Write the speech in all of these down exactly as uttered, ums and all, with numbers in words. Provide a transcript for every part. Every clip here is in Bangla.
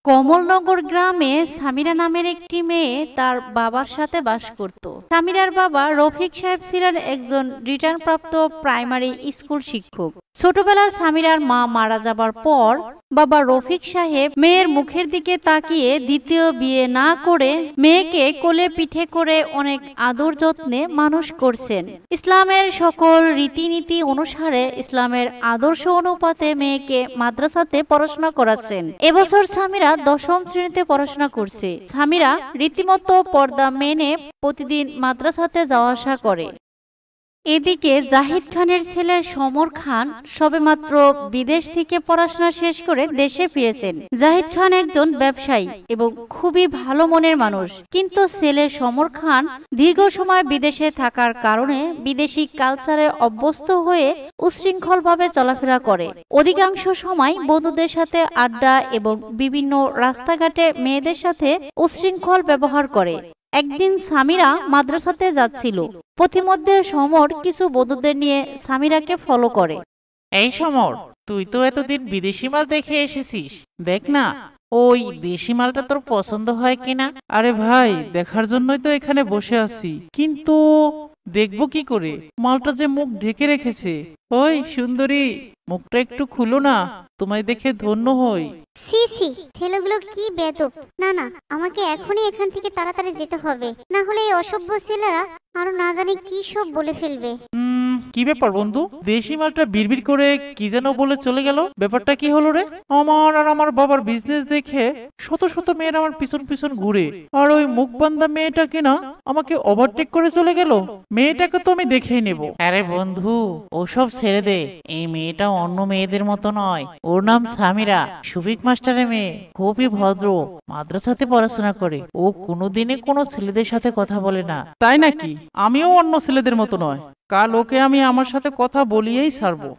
কমলনগর গ্রামে সামিরা নামের একটি মেয়ে তার বাবার সাথে বাস করত। সামিরার বাবা রফিক সাহেব ছিলেন একজন রিটার্নপ্রাপ্ত প্রাইমারি স্কুল শিক্ষক। ছোটবেলায় সামিরার মা মারা যাবার পর বাবা রফিক সাহেব মেয়ের মুখের দিকে তাকিয়ে দ্বিতীয় বিয়ে না করে মেয়েকে কোলে পিঠে করে অনেক আদর যত্নে মানুষ করছেন। ইসলামের সকল রীতিনীতি অনুসারে ইসলামের আদর্শ অনুপাতে মেয়েকে মাদ্রাসাতে পড়াশোনা করাচ্ছেন। এবছর সামিরা দশম শ্রেণীতে পড়াশোনা করছে। সামিরা রীতিমতো পর্দা মেনে প্রতিদিন মাদ্রাসাতে যাওয়া আসা করে। এদিকে জাহিদ খানের ছেলে সমর খান সবেমাত্র বিদেশ থেকে পড়াশোনা শেষ করে দেশে ফিরেছেন। জাহিদ খান একজন ব্যবসায়ী এবং খুবই ভালো মনের মানুষ, কিন্তু ছেলে সমর খান দীর্ঘ সময় বিদেশে থাকার কারণে বিদেশি কালচারে অভ্যস্ত হয়ে উচ্ছৃঙ্খলভাবে চলাফেরা করে। অধিকাংশ সময় বন্ধুদের সাথে আড্ডা এবং বিভিন্ন রাস্তাঘাটে মেয়েদের সাথে উচ্ছৃঙ্খল ব্যবহার করে। একদিন সামিরা মাদ্রাসাতে যাচ্ছিল। পথিমধ্যে সমর কিছু বন্ধুদের নিয়ে সামিরাকে ফলো করে। এই সমর, তুই তো এতদিন বিদেশি মাল দেখে এসেছিস, দেখ না ওই দেশি মালটা তোর পছন্দ হয় কিনা। আরে ভাই, দেখার জন্যই তো এখানে বসে আছি, কিন্তু দেখবো কি করে? মালটা যে মুখ ঢেকে রেখেছে। ওই সুন্দরী, মুখটা একটু খুলো না, তোমায় দেখে ধন্য হই। সি সি, ছেলেগুলো কি বেয়াদব! না না, আমাকে এখনই এখান থেকে তাড়াতাড়ি যেতে হবে, না হলে এই অসভ্য ছেলেরা আরো না জানি কি সব বলে ফেলবে। হুম, কি ব্যাপার বন্ধু? দেশি মালটা বিড়বিড় করে কি যেন বলে চলে গেল, ব্যাপারটা কি হলো রে? আমার আর আমার বাবার বিজনেস দেখে শত শত মেয়েরা আমার পিছন পিছন ঘুরে, আর ওই মুখবান্ধা মেয়েটা কিনা আমাকে ওভারটেক করে চলে গেল। মেয়েটাকে তো আমি দেখেই নেব। আরে বন্ধু, ওসব ছেড়ে দে। এই মেয়েটা অন্য মেয়েদের মতো নয়। ওর নাম সামিরা, শফিক মাস্টারের মেয়ে। খুবই ভদ্র, মাদ্রাসাতে পড়াশোনা করে। ও কোনোদিনে কোনো ছেলেদের সাথে কথা বলে না। তাই নাকি? আমিও অন্য ছেলেদের মতো নয়। কাল ওকে আমি আমার সাথে কথা বলিয়েই ছাড়বো।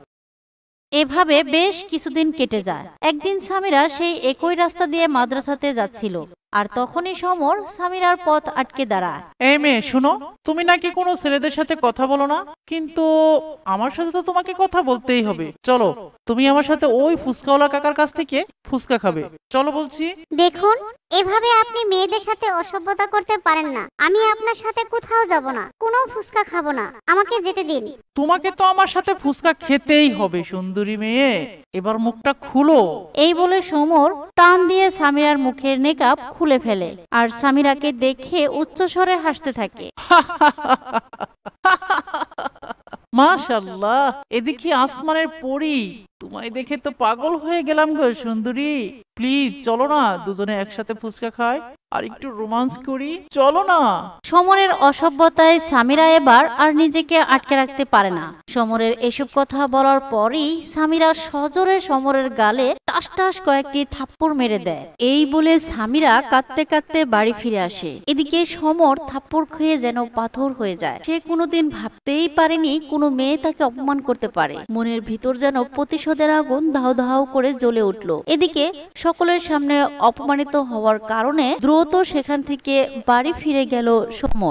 এভাবে বেশ কিছুদিন কেটে যায়। একদিন সামিরা সেই একই রাস্তা দিয়ে মাদ্রাসাতে যাচ্ছিল, আর তখনই সমর সামিরার পথ আটকে দাঁড়ায়। এই মেয়ে, শুনো, তুমি নাকি কোনো ছেলেদের সাথে কথা বলো না, কিন্তু আমার সাথে তো তোমাকে কথা বলতেই হবে। চলো, তুমি আমার সাথে ওই ফুচকাওয়ালা কাকার কাছ থেকে ফুচকা খাবে। চলো বলছি। দেখুন, এভাবে আপনি মেয়েদের সাথে অসভ্যতা করতে পারেন না। আমি আপনার সাথে কোথাও যাব না, কোনো ফুচকা খাবো না, আমাকে যেতে দিন। তোমাকে তো আমার সাথে ফুচকা খেতেই হবে সুন্দরী মেয়ে, এবার মুখটা খুলো। এই বলে সমর টান দিয়ে সামিরার মুখের নেকাব খুলে ফেলে, আর সামিরাকে দেখে উচ্চস্বরে হাসতে থাকে। মাশাআল্লাহ, এদিকে আসমানের পরী, তোমায় দেখে তো পাগল হয়ে গেলাম গো সুন্দরী। প্লিজ চলো না, দুজনে একসাথে ফুচকা খাই আর একটু রোমান্স করি, চলো না। সমরের অসভ্যতায় সামিরা এবার আর নিজেকে আটকে রাখতে পারে না। সমরের এসব কথা বলার পরই সামিরা সজোরে সমরের গালে টাস টাস কয়েকটি থাপ্পড় মেরে দেয়। এই বলে সামিরা কাঁদতে কাঁদতে বাড়ি ফিরে আসে। এদিকে সমর থাপ্পড় খেয়ে যেন পাথর হয়ে যায়। সে কোনোদিন ভাবতেই পারেনি কোনো মেয়ে তাকে অপমান করতে পারে। মনের ভিতর যেন প্রতিশোধের আগুন দাউ দাউ করে জ্বলে উঠল। এদিকে সকলের সামনে অপমানিত হওয়ার কারণে দ্রুত সেখান থেকে বাড়ি ফিরে গেল সমর।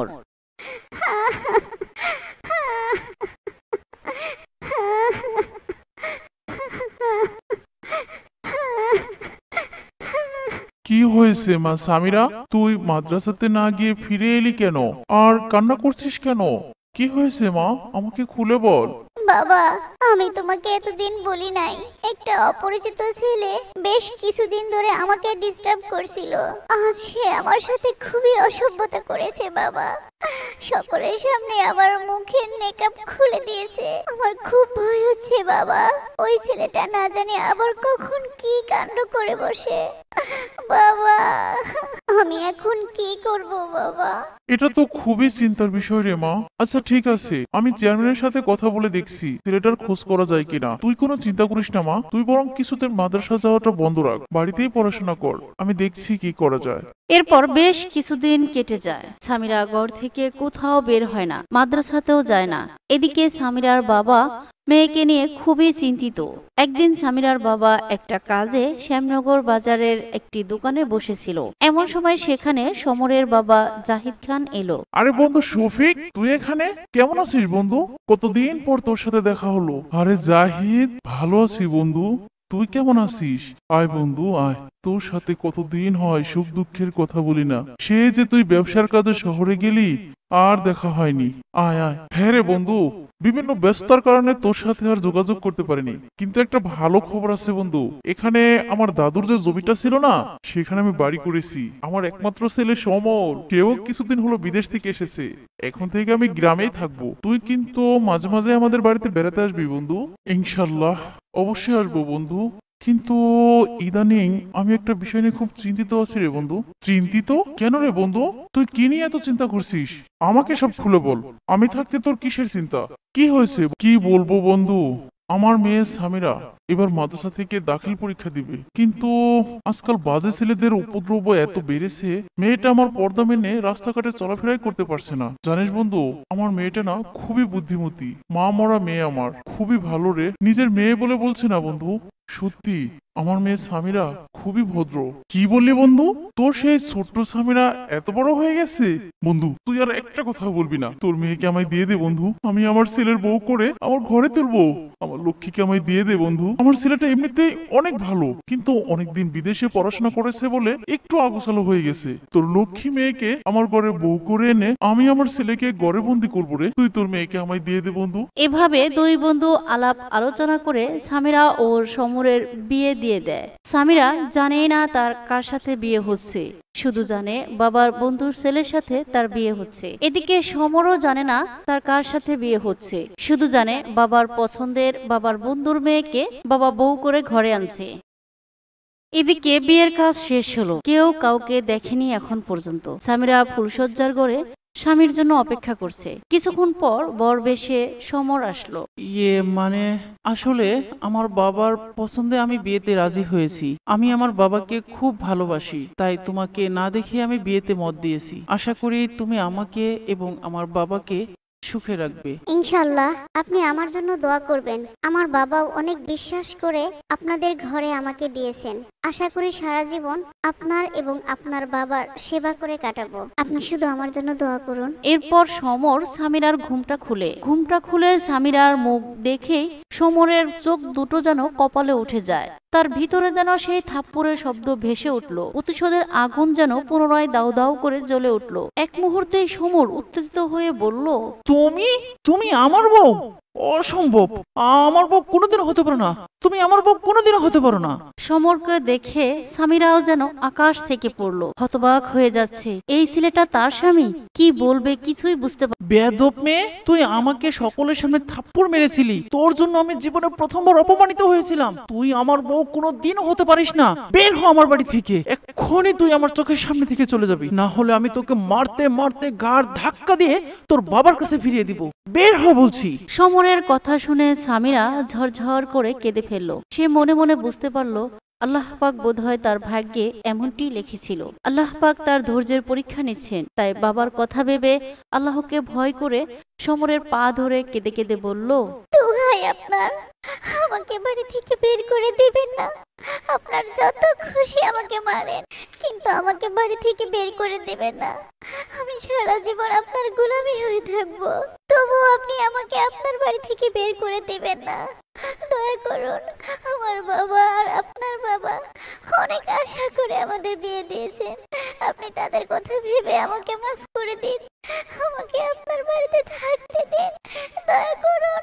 কি হয়েছে মা সামিরা? তুই মাদ্রাসাতে না গিয়ে ফিরে এলি কেন? আর কান্না করছিস কেন? কি হয়েছে মা, আমাকে খুলে বল। বাবা, আমি তোমাকে এতদিন বলি নাই, একটা অপরিচিত ছেলে বেশ কিছুদিন ধরে আমাকে ডিস্টার্ব করছিল। আজ সে আমার সাথে খুবই অসভ্যতা করেছে বাবা। সকলের সামনে আমার মুখের নেকাব খুলে দিয়েছে। আমার খুব ভয় হচ্ছে বাবা, ওই ছেলেটা না জানি আবার কখন কি কাণ্ড করে বসে। বাবা, আমি এখন কি করব বাবা? এটা তো খুবই চিন্তার বিষয় রে মা। আচ্ছা ঠিক আছে, আমি চেয়ারম্যানের সাথে কথা বলে দেখছি ছেলেটার খোঁজ করা যায় কিনা। তুই কোনো চিন্তা করিস না মা, তুই বরং কিছুদিন মাদ্রাসা যাওয়াটা বন্ধ রাখ, বাড়িতেই পড়াশোনা কর, আমি দেখছি কি করা যায়। এরপর বেশ কিছুদিন কেটে যায়। সামিরা ঘর থেকে কোথাও বের হয় না, মাদ্রাসাতেও যায় না। এদিকে সামিরার বাবা মেয়েকে নিয়ে খুবই চিন্তিত। একদিন সামিরার বাবা একটা কাজে শ্যামনগর বাজারের একটি দোকানে বসেছিল। এমন সময় সেখানে সমরের বাবা জাহিদ খান এলো। আরে বন্ধু শফিক, তুই এখানে? কেমন আছিস বন্ধু? কতদিন পর তোর সাথে দেখা হলো। আরে জাহিদ, ভালো আছি বন্ধু। তুই কেমন আছিস? আয় বন্ধু আয়, তোর সাথে কতদিন হয় সুখ দুঃখের কথা বলি না। সে যে তুই ব্যবসার কাজে শহরে গেলি, আর দেখা হয়নি। আয় আয়। হ্যাঁ রে বন্ধু, বিভিন্ন ব্যস্ততার কারণে তোর সাথে আর যোগাযোগ করতে পারিনি, কিন্তু একটা ভালো খবর আছে বন্ধু। এখানে আমার দাদুর যে জমিটা ছিল না, সেখানে আমি বাড়ি করেছি। আমার একমাত্র ছেলে সমর, সেও কিছুদিন হলো বিদেশ থেকে এসেছে। এখন থেকে আমি গ্রামেই থাকবো। তুই কিন্তু মাঝে মাঝে আমাদের বাড়িতে বেড়াতে আসবি বন্ধু। ইনশাল্লাহ অবশ্যই আসবো বন্ধু। কিন্তু ইদানিং আমি একটা বিষয় নিয়ে খুব চিন্তিত আছি রে বন্ধু। চিন্তিত কেন রে বন্ধু? তুই কি নিয়ে এত চিন্তা করছিস? আমাকে সব খুলে বল। আমি থাকতে তোর কিসের চিন্তা? কি হয়েছে? কি বলবো বন্ধু, আমার মেয়ে সামিরা এবার মাদ্রাসা থেকে দাখিল পরীক্ষা দিবে, কিন্তু আজকাল বাজে ছেলেদের উপদ্রব এত বেড়েছে, মেয়েটা আমার পর্দা মেনে রাস্তাঘাটে চলাফেরাই করতে পারছে না। জানিস বন্ধু, আমার মেয়েটা না খুবই বুদ্ধিমতী, মা মরা মেয়ে, আমার খুবই ভালো রে। নিজের মেয়ে বলে বলছে না বন্ধু, সত্যি আমার মেয়ে সামিরা খুবই ভদ্র। কি বললি বন্ধু? তোর সেই ছোট্ট সামিরা এত বড় হয়ে গেছে? বন্ধু তুই আর একটা কথা বলবি না। তোর মেয়েকে আমায় দিয়ে দে বন্ধু, আমি আমার ছেলের বউ করে আমার ঘরে তুলবো। আমার লক্ষ্মীকে আমায় দিয়ে দে বন্ধু। আমার ছেলেটা এমনিতেই অনেক ভালো, কিন্তু অনেকদিন বিদেশে পড়াশোনা করেছে বলে একটু আগোছালো হয়ে গেছে। তোর লক্ষ্মী মেয়েকে আমার ঘরে বউ করে এনে আমি আমার ছেলেকে ঘরে বন্দি করবো রে। তুই তোর মেয়েকে আমায় দিয়ে দে বন্ধু। এভাবে দুই বন্ধু আলাপ আলোচনা করে সামিরা ও সমরের বিয়ে দিয়ে দেয়। সামিরা জানেই না তার কার সাথে বিয়ে হচ্ছে, শুধু জানে বাবার বন্ধুর ছেলের সাথে তার বিয়ে হচ্ছে। এদিকে সমরও জানে না তার কার সাথে বিয়ে হচ্ছে, শুধু জানে বাবার পছন্দের বাবার বন্ধুর মেয়েকে বাবা বউ করে ঘরে আনছে। এদিকে বিয়ের কাজ শেষ হলো, কেউ কাউকে দেখেনি এখন পর্যন্ত। সামিরা ফুলসজ্জার ঘরে স্বামীর জন্য অপেক্ষা করছে। কিছুক্ষণ পর বর বেশে সমর আসলো। ইয়ে মানে আসলে আমার বাবার পছন্দে আমি বিয়েতে রাজি হয়েছি। আমি আমার বাবাকে খুব ভালোবাসি, তাই তোমাকে না দেখে আমি বিয়েতে মত দিয়েছি। আশা করি তুমি আমাকে এবং আমার বাবাকে সুখে রাখবে। ইনশাল্লাহ আপনি আমার জন্য দোয়া করবেন। আমার বাবাও অনেক বিশ্বাস করে আপনাদের ঘরে আমাকে দিয়েছেন। আশা করি সারা জীবন আপনার এবং আপনার বাবার সেবা করে কাটাবো। আপনি শুধু আমার জন্য দোয়া করুন। এরপর সমর সামিরার ঘুমটা খুলে ঘুমটা খুলে সামিরার মুখ দেখেই সমরের চোখ দুটো যেন কপালে উঠে যায়। তার ভিতরে যেন সেই থাপ্পড়ের শব্দ ভেসে উঠল। প্রতিশোধের আগুন যেন পুনরায় দাউ দাউ করে জ্বলে উঠল। এক মুহূর্তেই সমর উত্তেজিত হয়ে বলল, তুমি তুমি আমার বউ? অসম্ভব, আমার বউ কোনোদিনও হতে পারে না। তুমি আমার বউ কোনোদিনও হতে পারো না। সমরকে দেখে সামিরাও যেন আকাশ থেকে পড়ল, হতবাক হয়ে যাচ্ছে। এই ছেলেটা তার স্বামী, কি বলবে কিছুই বুঝতে পার। বেয়াদব মেয়ে, তুই আমাকে সকলের সামনে থাপ্পড় মেরেছিলি। তোর জন্য আমি জীবনে প্রথমবার অপমানিত হয়েছিলাম। তুই আমার বউ কোনো দিনও হতে পারিস না। বের হ আমার বাড়ি থেকে, এক্ষুনি তুই আমার চোখের সামনে থেকে চলে যাবি, না হলে আমি তোকে মারতে মারতে গাড় ধাক্কা দিয়ে তোর বাবার কাছে ফিরিয়ে দিব। বের হ বলছি। সমরের কথা শুনে সামিরা ঝরঝর করে কেঁদে ফেলল। সে মনে মনে বুঝতে পারল আল্লাহ পাক বোধহয় তার ভাগ্যে এমনটি লিখেছিল। আল্লাহ পাক তার ধৈর্যের পরীক্ষা নিচ্ছেন। তাই বাবার কথা ভেবে আল্লাহকে ভয় করে সমরের পা ধরে কেঁদে কেঁদে বলল, দোহাই আপনার, আমাকে বাড়ি থেকে বের করে দিবেন না। আপনার যত খুশি আমাকে মারেন, কিন্তু আমাকে বাড়ি থেকে বের করে দিবেন না। আমি সারা জীবন আপনার গোলামি হয়ে থাকবো, তবু আপনি আমাকে আপনার বাড়ি থেকে বের করে দিবেন না। দয়া করুন। আমার বাবা আর আপনার বাবা অনেক আশা করে আমাদের বিয়ে দিয়েছেন। আপনি তাদের কথা ভেবে আমাকে মাফ করে দিন। আমাকে আপনার বাড়িতে থাকতে দিন, দয়া করুন।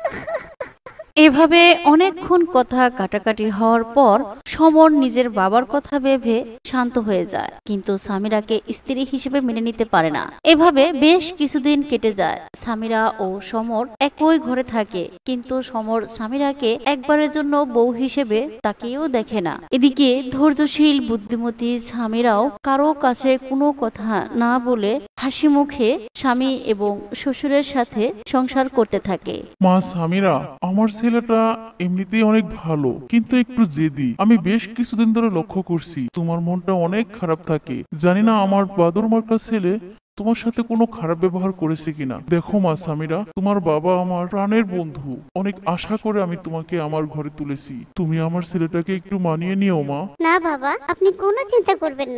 এভাবে অনেকক্ষণ কথা কাটাকাটি হওয়ার পর সমর নিজের বাবার কথা ভেবে শান্ত হয়ে যায়, কিন্তু সামিরাকে স্ত্রী হিসেবে মেনে নিতে পারে না। এভাবে বেশ কিছুদিন কেটে যায়। সামিরা ও সমর একই ঘরে থাকে, কিন্তু সমর সামিরাকে একবারের জন্য বউ হিসেবে তাকেও দেখে না। এদিকে ধৈর্যশীল বুদ্ধিমতী সামিরাও কারো কাছে কোনো কথা না বলে হাসি মুখে স্বামী এবং শ্বশুরের সাথে সংসার করতে থাকে। মা সামিরা, আমার ছেলেটা এমনিতেই অনেক ভালো, কিন্তু একটু জেদি। আমি বেশ কিছুদিন ধরে লক্ষ্য করছি তোমার মনটা অনেক খারাপ থাকে। জানি না আমার বাদর মার্কা ছেলে তোমার সাথে কোনো খারাপ ব্যবহার করেছে কিনা। দেখো মা সামিরা, তোমার বাবা আমার প্রাণের বন্ধু, অনেক আশা করে আমি তোমাকে আমার ঘরে তুলেছি। তুমি আমার ছেলেটাকে একটু মানিয়ে নিও মা। না বাবা, আপনি কোনো চিন্তা করবেন না।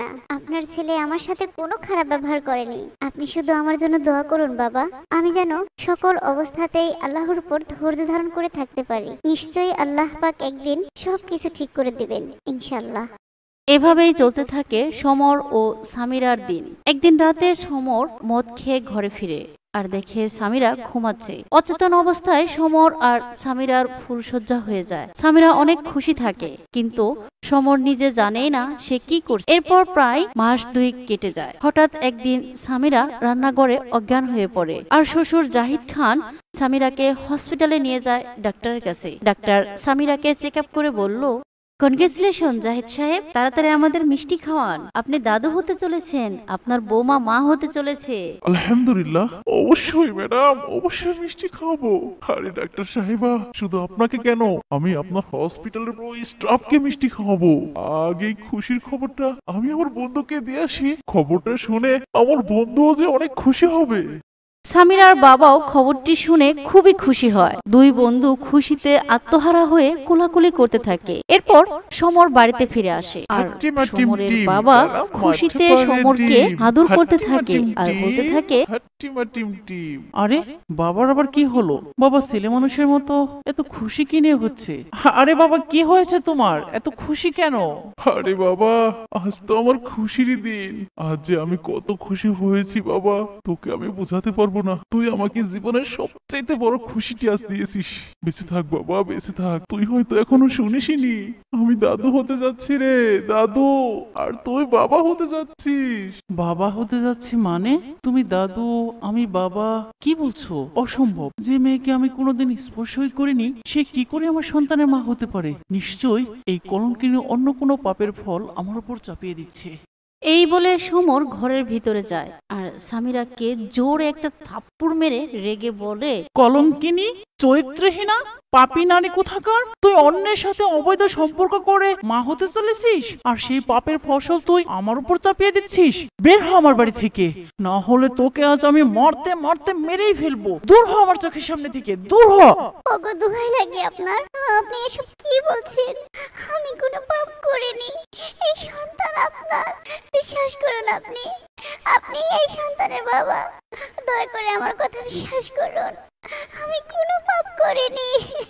আপনার ছেলে আমার সাথে কোনো খারাপ ব্যবহার করেনি। আপনি শুধু আমার জন্য দোয়া করুন বাবা, আমি যেন সকল অবস্থাতেই আল্লাহর উপর ধৈর্য ধারণ করে থাকতে পারি। নিশ্চয়ই আল্লাহ পাক একদিন সবকিছু ঠিক করে দিবেন ইনশাআল্লাহ। এভাবেই চলতে থাকে সমর ও সামিরার দিন। একদিন রাতে সমর মদ খেয়ে ঘরে ফিরে আর দেখে সামিরা ঘুমাচ্ছে। অচেতন অবস্থায় সমর আর সামিরার ফুলসজ্জা হয়ে যায়। সামিরা অনেক খুশি থাকে, কিন্তু সমর নিজে জানেই না সে কি করছে। এরপর প্রায় মাস দুই কেটে যায়। হঠাৎ একদিন সামিরা রান্নাঘরে অজ্ঞান হয়ে পড়ে আর শ্বশুর জাহিদ খান সামিরাকে হসপিটালে নিয়ে যায় ডাক্তারের কাছে। ডাক্তার সামিরাকে চেক আপ করে বলল, কনগ্রেচুলেশন জাহিদ সাহেব, তাড়াতাড়ি আমাদের মিষ্টি খাওয়ান, আপনি দাদু হতে চলেছেন, আপনার বৌমা মা হতে চলেছে। আলহামদুলিল্লাহ, অবশ্যই ম্যাডাম, অবশ্যই মিষ্টি খাবো। আরে ডাক্তার সাহেবা, শুধু আপনাকে কেন, আমি আপনার হসপিটালের পুরো স্টাফকে মিষ্টি খাওয়াবো। আগে এই খুশির খবরটা আমি আমার বন্ধুকে দিয়ে আসি। খবরটা শুনে আমার বন্ধুও যে অনেক খুশি হবে। সামিরার বাবাও খবরটি শুনে খুবই খুশি হয়। দুই বন্ধু খুশিতে আত্মহারা হয়ে কোলাকুলি করতে থাকে। এরপর সমর বাড়িতে ফিরে আসে আর হাট্টিমা টিম সমরের টিম, বাবা তারা খুশিতে মাঠে পারে সমরকে ডিম। আদর করতে হাট্টিমা থাকে টিম আর টিম, বলতে থাকে, হাট্টিমা টিম টিম। আরে বাবার আবার কি হলো? বাবা ছেলে মানুষের মতো এত খুশি কি নিয়ে হচ্ছে? আরে বাবা কি হয়েছে তোমার? এত খুশি কেন? আরে বাবা, আজ তো আমার খুশিরই দিন। আজ যে আমি কত খুশি হয়েছি বাবা, তোকে আমি বোঝাতে পারবো না। তুই আমাকে জীবনের সবচাইতে বড় খুশিটি আজ দিয়েছিস। বেঁচে থাক বাবা, বেঁচে থাক। তুই হয়তো এখনো শুনিসনি, আমি দাদু হতে যাচ্ছি রে, দাদু। আর তুই বাবা হতে যাচ্ছিস। বাবা হতে যাচ্ছি মানে? তুমি দাদু, আমি বাবা, কি বলছো? অসম্ভব। যে মেয়েকে আমি কোনোদিন স্পর্শই করিনি, সে কি করে আমার সন্তানের মা হতে পারে? নিশ্চয়ই এই কলঙ্কিনী অন্য কোনো পাপের ফল আমার উপর চাপিয়ে দিচ্ছে। এই বলে সমর ঘরের ভিতরে যায় আর সামিরাকে জোরে একটা থাপ্পড় মেরে রেগে বলে, কলঙ্কিনী, চরিত্রহীনা, পাপী নারী কোথাকার! তুই অন্যের সাথে অবৈধ সম্পর্ক করে মা হতে চলেছিস, আর সেই পাপের ফসল তুই আমার উপর চাপিয়ে দিচ্ছিস। বের হ আমার বাড়ি থেকে, না হলে তোকে আজ আমি মারতে মারতে মেরেই ফেলবো। দূর হ আমার চোখের সামনে থেকে, দূর হ। ওগো দোহাই লাগে আপনার, আপনি এসব কি বলছেন? আমি কোনো পাপ করিনি। এই সন্তান আপনার, বিশ্বাস করুন। আপনি আপনি এই সন্তানের বাবা। দয়া করে আমার কথা বিশ্বাস করুন, আমি কোনো পাপ করিনি।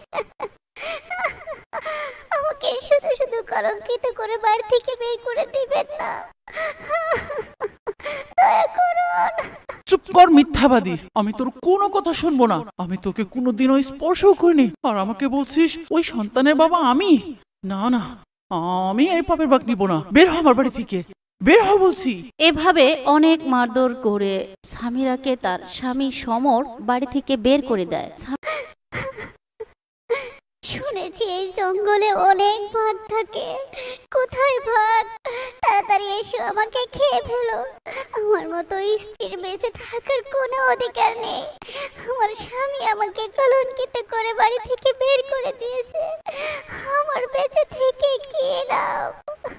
আমাকে শুধু শুধু কলঙ্কিত করে বাড়ি থেকে বের করে দিবেন না, দয়া করুন। চুপ কর মিথ্যাবাদী, আমি তোর কোনো কথা শুনবো না। আমি তোকে কোনোদিনও স্পর্শও করিনি, আর আমাকে বলছিস ওই সন্তানের বাবা আমি? না না, আমি এই পাপের ভাগ নিব না। বের হ আমার বাড়ি থেকে, বের হ বলছি। এভাবে অনেক মারধর করে সামিরাকে তার স্বামী সমর বাড়ি থেকে বের করে দেয়। শুনেছি এই জঙ্গলে অনেক ভাগ থাকে। কোথায় ভাগ? তাড়াতাড়ি এসো, আমাকে খেয়ে ফেলো। আমার মতো স্ত্রীর বেঁচে থাকার কোনো অধিকার নেই। আমার স্বামী আমাকে কলঙ্কিত করে বাড়ি থেকে বের করে দিয়েছে। আমার বেঁচে থেকে কি লাভ?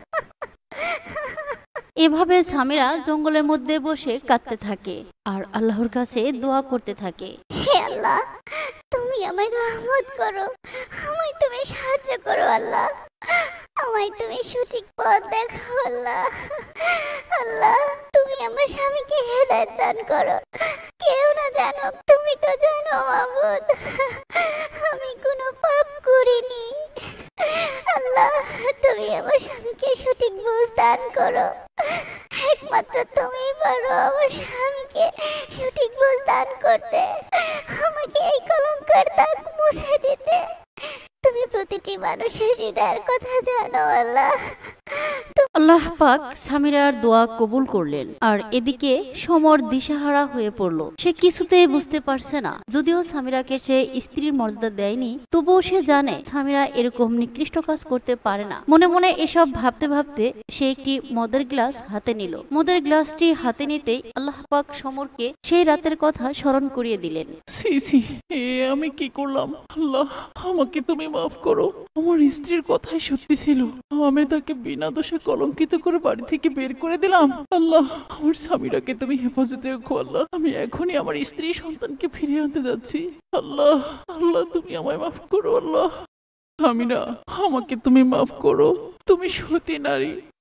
এভাবে সামিরা জঙ্গলের মধ্যে বসে কাঁদতে থাকে আর আল্লাহর কাছে দোয়া করতে থাকে। হে আল্লাহ, তুমি আমায় রহমত করো, আমায় তুমি সাহায্য করো আল্লাহ। আমায় তুমি সঠিক পথ দেখাও আল্লাহ। আল্লাহ, তুমি আমার স্বামীকে হেদায়েত দান করো। কেউ না জানো, তুমি তো জানো মাবুদ, আমি কোনো পাপ করিনি। আল্লাহ, তুমি আমার স্বামীকে সঠিক বুঝ দান করো। একমাত্র তুমি পারো আমার স্বামীকে সঠিক বুঝ দান করতে, আমাকে এই কলঙ্কের দাগ মুছে দিতে। তুমি প্রতিটি মানুষের হৃদয়ের কথা জানো আল্লাহ। আল্লাহ পাক সামিরার দোয়া কবুল করলেন। আর এদিকে সমর দিশাহারা হয়ে পড়ল। সে কিছুতেই বুঝতে পারছে না, যদিও সামিরাকে সে স্ত্রীর মর্যাদা দেয়নি, তবুও সে জানে সামিরা এরকম নিকৃষ্ট কাজ করতে পারে না। মনে মনে এসব ভাবতে ভাবতে সে একটি মদের গ্লাস হাতে নিল। মদের গ্লাসটি হাতে নিতেই আল্লাহ পাক সমরকে সেই রাতের কথা স্মরণ করিয়ে দিলেন। সি সি, এ আমি কি করলাম? আল্লাহ, আমাকে তুমি মাফ করো। আমার স্ত্রীর কথাই সত্যি ছিল, আমি তাকে বিনা দোষে কলঙ্কিত করে বাড়ি থেকে বের করে দিলাম। আল্লাহ, আমার স্বামীরাকে তুমি হেফাজতে রেখো আল্লাহ। আমি এখনই আমার স্ত্রী সন্তানকে ফিরিয়ে আনতে যাচ্ছি। আল্লাহ, আল্লাহ তুমি আমায় মাফ করো আল্লাহ। আমি না, আমাকে তুমি মাফ করো। তুমি সতী নারী,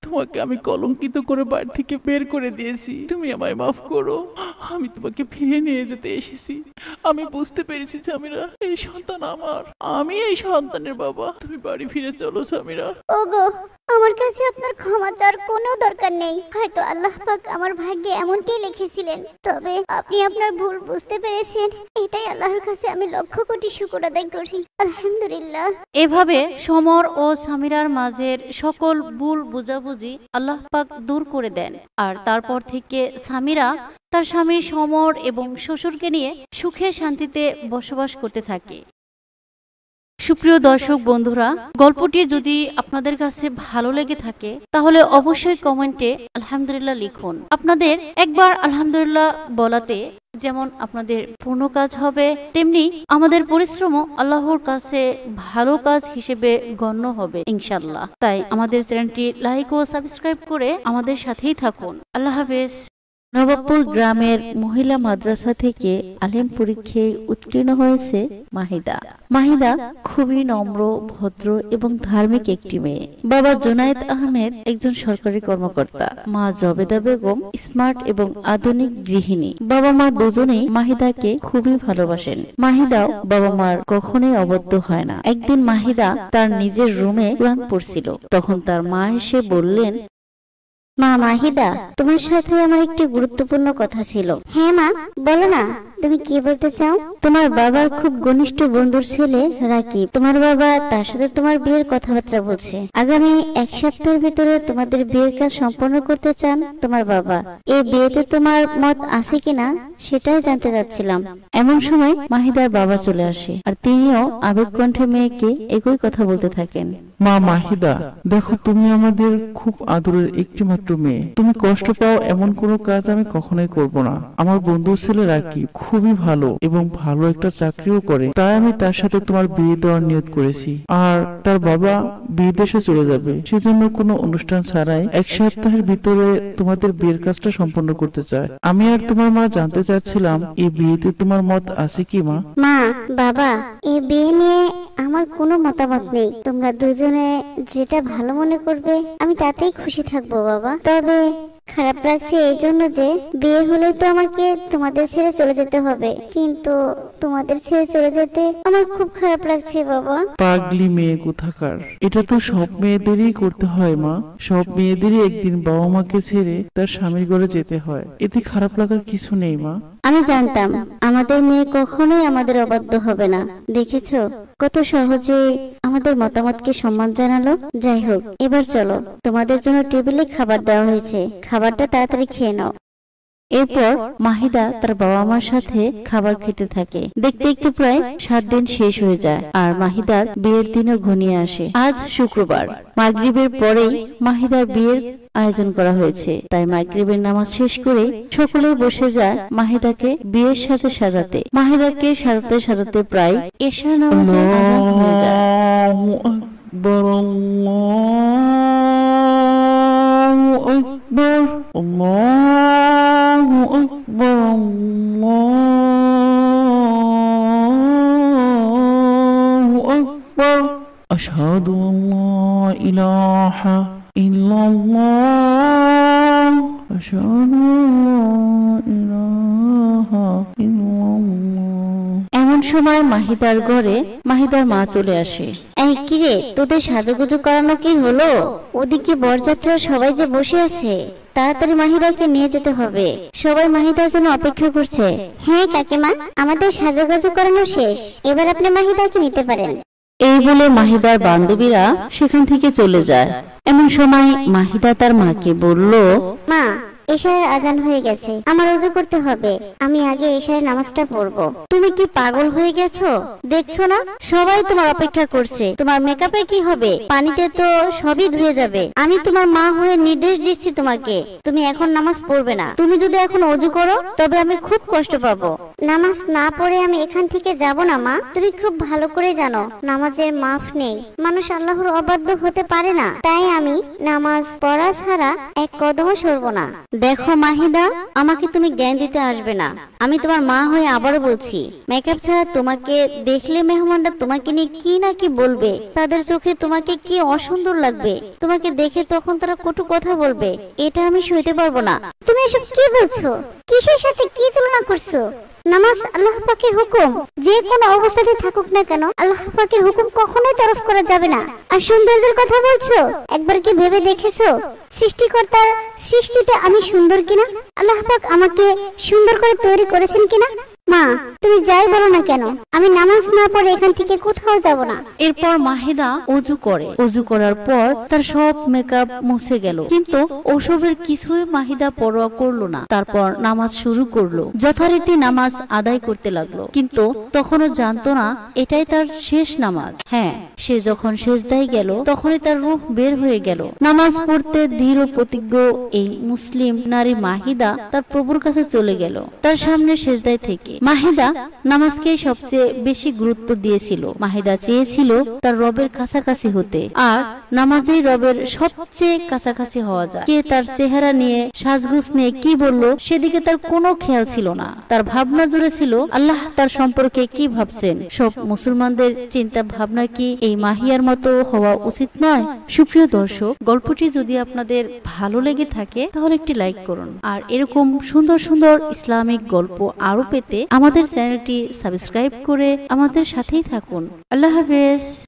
তোমাকে আমি কলঙ্কিত করে বাড়ি থেকে বের করে দিয়েছি, তুমি আমায় মাফ করো। আমি তোমাকে ফিরে নিয়ে যেতে এসেছি। আমি বুঝতে পেরেছি সামিরা, এই সন্তান আমার, আমি এই সন্তানের বাবা। তুমি বাড়ি ফিরে চলো সামিরা। ওগো, আমার কাছে আপনার ক্ষমা চাওয়ার কোনো দরকার নেই। হয়তো আল্লাহ পাক আমার ভাগ্যে এমনটাই লিখেছিলেন। তবে আপনি আপনার ভুল বুঝতে পেরেছেন, এটাই আল্লাহর কাছে আমি লক্ষ কোটি শুকর আদায় করি। আলহামদুলিল্লাহ। এভাবে সমর ও সামিরার মাঝের সকল ভুল বুঝাবুঝি আল্লাহ পাক দূর করে দেন। আর তারপর থেকে সামিরা তার স্বামী সমর এবং শ্বশুরকে নিয়ে সুখে শান্তিতে বসবাস করতে থাকে। সুপ্রিয় দর্শক বন্ধুরা, গল্পটি যদি আপনাদের কাছে ভালো লেগে থাকে তাহলে অবশ্যই কমেন্টে আলহামদুলিল্লাহ লিখুন। আপনাদের একবার আলহামদুলিল্লাহ বলাতে যেমন আপনাদের পূর্ণ কাজ হবে, তেমনি আমাদের পরিশ্রমও আল্লাহর কাছে ভালো কাজ হিসেবে গণ্য হবে ইনশাআল্লাহ। তাই আমাদের চ্যানেলটি লাইক ও সাবস্ক্রাইব করে আমাদের সাথেই থাকুন। আল্লাহ হাফেজ। নবাবপুর গ্রামের মহিলা মাদ্রাসা থেকে আলেম পরীক্ষায় উত্তীর্ণ হয়েছে মাহিদা। মাহিদা খুবই নম্র, ভদ্র এবং ধার্মিক একটি মেয়ে। বাবা জুনায়েদ আহমেদ একজন সরকারি কর্মকর্তা, মা জবেদা বেগম স্মার্ট এবং আধুনিক গৃহিণী। বাবা মা দুজনেই মাহিদাকে খুবই ভালোবাসেন। মাহিদাও বাবা মার কখনোই অবদ্ধ হয় না। একদিন মাহিদা তার নিজের রুমে কোরআন পড়ছিল, তখন তার মা এসে বললেন, মা মাহিদা, তোমার সাথে আমার একটি গুরুত্বপূর্ণ কথা ছিল। হ্যাঁ মা, বলো না, তুমি কি বলতে চাও? তোমার বাবার খুব ঘনিষ্ঠ বন্ধুর ছেলে রাকিব, তোমার বাবা তার সাথে তোমার বিয়ের কথাবার্তা বলছে। আগামী এক সপ্তাহের ভিতরে তোমাদের বিয়ের কাজ সম্পন্ন করতে চান তোমার বাবা। এই বিয়েতে তোমার মত আছে কিনা সেটাই জানতে চাচ্ছিলাম। এমন সময় মাহিদার বাবা চলে আসে, আর তিনিও আবেগ কণ্ঠে মেয়েকে একই কথা বলতে থাকেন। মা মাহিদা, দেখো তুমি আমাদের খুব আদরের একটি মাত্র মেয়ে। তুমি কষ্ট পাও এমন কোনো কাজ আমি কখনোই করব না। আমার বন্ধুর ছেলে রাকিব খুবই ভালো এবং ভালো একটা চাকরিও করে, তাই আমি তার সাথে তোমার বিয়ে দেওয়ার নিয়ত করেছি। আর তার বাবা বিদেশে চলে যাবে, সেজন্য কোনো অনুষ্ঠান ছাড়াই এক সপ্তাহের ভিতরে তোমাদের বিয়ের কাজটা সম্পন্ন করতে চায়। আমি আর তোমার মা জানতে চাচ্ছিলাম, এই বিয়েতে তোমার মত আছে কি মা? মা বাবা, এই বিয়ে নিয়ে আমার কোনো মতামত নেই। তোমরা দুজনে যেটা ভালো মনে করবে আমি তাতেই খুশি থাকবো বাবা। তবে খারাপ লাগছে এই জন্য যে বিয়ে হলেই তো আমাকে তোমাদের ছেড়ে চলে যেতে হবে, কিন্তু তোমাদের ছেড়ে চলে যেতে আমার খুব খারাপ লাগছে বাবা। পাগলি মেয়ে কোথাকার, এটা তো সব মেয়েদেরই করতে হয় মা। সব মেয়েদেরই একদিন বাবা মাকে ছেড়ে তার স্বামীর ঘরে যেতে হয়, এতে খারাপ লাগার কিছু নেই মা। আমি জানতাম আমাদের মেয়ে কখনোই আমাদের অবাধ্য হবে না। দেখেছো কত সহজে আমাদের মতামতকে সম্মান জানালো। যাই হোক, এবার চলো, তোমাদের জন্য টেবিলে খাবার দেওয়া হয়েছে, খাবারটা তাড়াতাড়ি খেয়ে নাও। এরপর মাহিদা তার বাবা মার সাথে খাবার খেতে থাকে। দেখতে দেখতে প্রায় সাত দিন শেষ হয়ে যায়, আর মাহিদার বিয়ের দিনও ঘনিয়ে আসে। আজ শুক্রবার, মাগরিবের পরেই মাহিদার বিয়ের আয়োজন করা হয়েছে। তাই মাগরিবের নামাজ শেষ করে সকলেই বসে যায় মাহিদাকে বিয়ের সাথে সাজাতে। মাহিদাকে সাজাতে সাজাতে প্রায় এশার নামাজের আযান হয়ে যায়। আল্লাহু আকবার, আল্লাহু আকবার, আল্লাহু আকবার, আল্লাহু আকবার। আশহাদু আল্লা ইলাহা ইল্লাল্লাহ, আশহাদু আল্লা ইলাহা ইল্লাল্লাহ। এমন সময় মাহিদার ঘরে মাহিদার মা চলে আসে। এই কিরে, তোদের সাজুগুজু করানো কি হলো? ওদিকে বরযাত্রীরা সবাই যে বসে আছে, তাড়াতাড়ি মাহিদাকে নিয়ে যেতে হবে। সবাই মাহিদার জন্য অপেক্ষা করছে। হ্যাঁ কাকিমা, আমাদের সাজুগুজু করানো শেষ, এবার আপনি মাহিদাকে নিতে পারেন। এই বলে মাহিদার বান্ধবীরা সেখান থেকে চলে যায়। এমন সময় মাহিদা তার মাকে বলল, মা, এশারের আজান হয়ে গেছে, আমার ওযু করতে হবে। আমি আগে এশারের নামাজটা পড়বো। তুমি কি পাগল হয়ে গেছো? দেখছো না সবাই তোমার অপেক্ষা করছে। তোমার মেকআপের কি হবে? পানিতে তো সবই ধুয়ে যাবে। আমি তোমার মা হয়ে নির্দেশ দিচ্ছি তোমাকে, তুমি এখন নামাজ পড়বে না। তুমি যদি এখন ওযু করো তবে আমি খুব কষ্ট পাবো। নামাজ না পড়ে আমি এখান থেকে যাব না মা। তুমি খুব ভালো করে জানো নামাজের মাফ নেই, মানুষ আল্লাহর অবাধ্য হতে পারে না। তাই আমি নামাজ পড়া ছাড়া এক কদমও সরব না। দেখো মাহিদা, আমাকে তুমি জ্ঞান দিতে আসবে না। আমি তোমার মা হয়ে আবারও বলছি, মেকআপ ছাড়া তোমাকে দেখলে মেহমানরা তোমাকে নিয়ে কি না কি বলবে, তাদের চোখে তোমাকে কি অসুন্দর লাগবে, তোমাকে দেখে তখন তারা কটু কথা বলবে, এটা আমি সইতে পারবো না। তুমি এসব কি বলছো? কিসের সাথে কি তুলনা করছো? নামাজ আল্লাহ পাকের হুকুম, যে কোনো অবস্থাতে থাকুক না কেন আল্লাহ পাকের হুকুম কখনোই তরফ করা যাবে না। আর সৌন্দর্যের কথা বলছো, একবার কি ভেবে দেখেছো সৃষ্টিকর্তার সৃষ্টিতে আমি সুন্দর কিনা? আল্লাহ পাক আমাকে সুন্দর করে তৈরি করেছেন কিনা? মা, তুমি যাই বলো না কেন, আমি নামাজ না পড়ে এখান থেকে কোথাও যাব না। এরপর মাহিদা অজু করে। অজু করার পর তার সব মেকআপ মুছে গেল, কিন্তু ওসবের কিছুই মাহিদা পরোয়া করলো না। তারপর নামাজ শুরু করলো, যথারীতি নামাজ আদায় করতে লাগলো, কিন্তু তখনও জানতো না এটাই তার শেষ নামাজ। হ্যাঁ, সে যখন সেজদায় গেল তখনই তার রূহ বের হয়ে গেল। নামাজ পড়তে দৃঢ় প্রতিজ্ঞ এই মুসলিম নারী মাহিদা তার প্রভুর কাছে চলে গেল। তার সামনে সেজদায় থেকে মাহিদা নামাজকেই সবচেয়ে বেশি গুরুত্ব দিয়েছিল। মাহিদা চেয়েছিল তার রবের কাছাকাছি হতে, আর নামাজেই রবের সবচেয়ে কাছাকাছি হওয়া যায়। কে তার চেহারা নিয়ে সাজগুজ নিয়ে কি বললো সেদিকে তার কোনো খেয়াল ছিল না। তার ভাবনা জুড়ে ছিল আল্লাহ তার সম্পর্কে কি ভাবছেন। সব মুসলমানদের চিন্তা ভাবনা কি এই মাহিয়ার মতো হওয়া উচিত নয়? সুপ্রিয় দর্শক, গল্পটি যদি আপনাদের ভালো লেগে থাকে তাহলে একটি লাইক করুন, আর এরকম সুন্দর সুন্দর ইসলামিক গল্প আরো পেতে আমাদের চ্যানেলটি সাবস্ক্রাইব করে আমাদের সাথেই থাকুন। আল্লাহ হাফেজ।